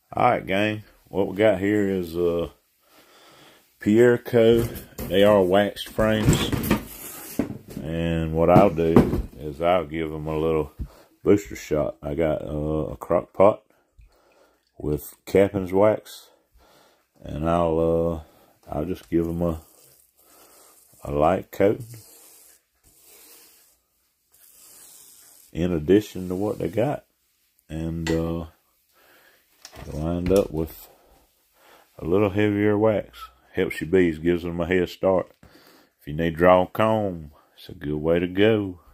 Alright, gang, what we got here is Pierre Co. They are waxed frames, and what I'll do is I'll give them a little booster shot. I got a crock pot with Cappins wax, and I'll just give them a light coat in addition to what they got, and lined up with a little heavier wax. Helps your bees, gives them a head start. If you need draw comb, it's a good way to go.